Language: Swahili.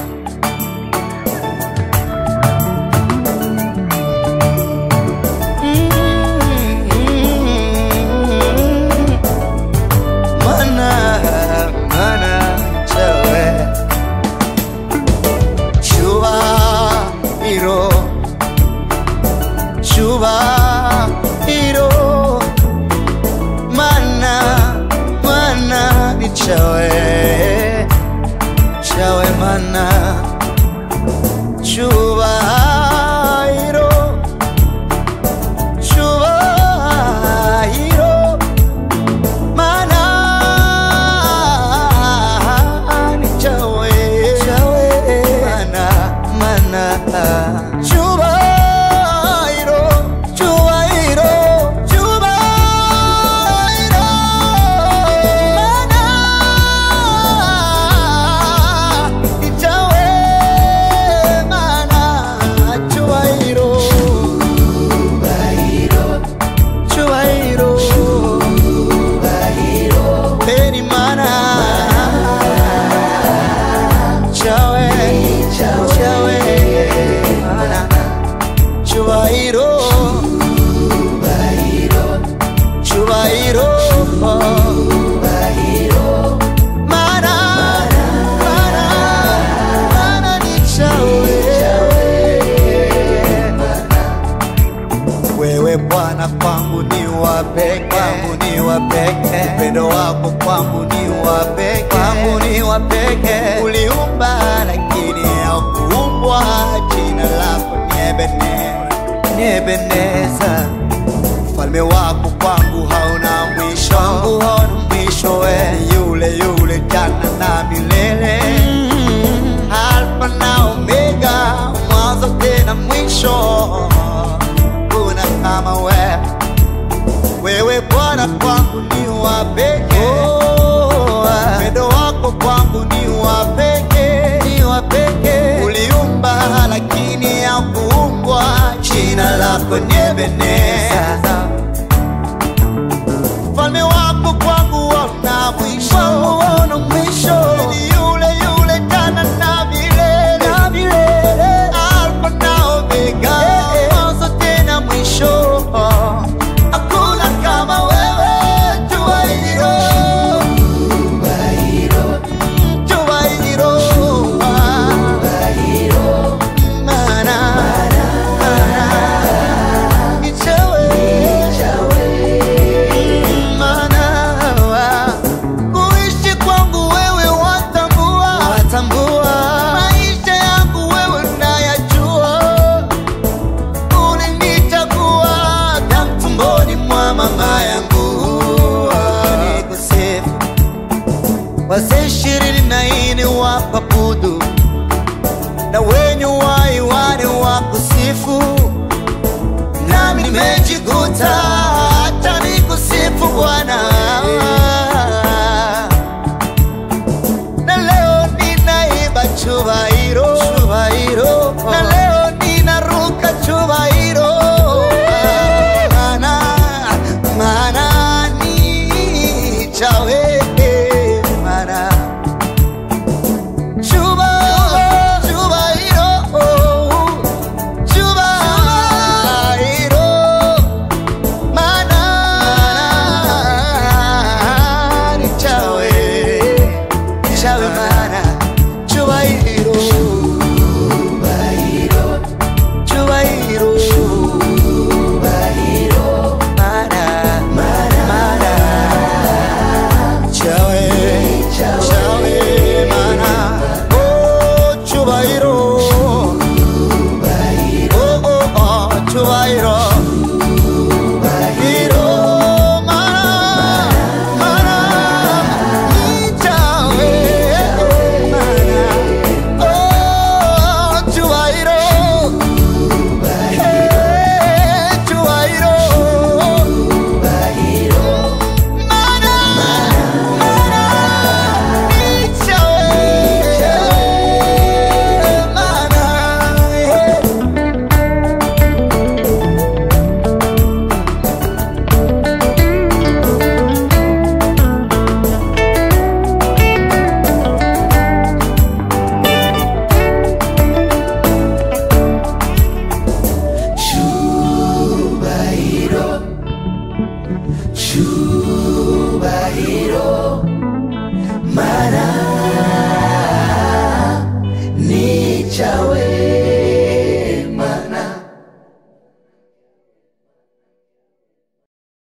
CYUBAHIRO mana ni chawe mana CYUBAHIRO mana ni chawe mana CYUBAHIRO mana ni chawe. Wewe Bwana kwangu ni wa pekee, upendo wako kwangu ni wa pekee, uliumba lakini haukuumbwa, jina lako Ebeneza. Ufalme wako kwangu hauna mwisho, yule jana na milele, Alfa na Omega, mwanzo tena mwisho, kuna kama wewe Bwana kwangu ni wa pekee, upendo wako kwangu ni wa pekee, uliumba lakini haukuumbwa, jina lako ni Ebeneza. Ufalme wako kwangu hauna mwisho, yule jana na milele, Alfa na Omega, mwanzo tena mwisho, hakuna kama wewe. Wazee 24 wakabudu na wenye uhai wane wakusifu, nami nimejikuta hata nikusifu Bwana. Na leo ninaimba CYUBAHIRO, na leo ninaruka CYUBAHIRO, mana ni chawe. chawe.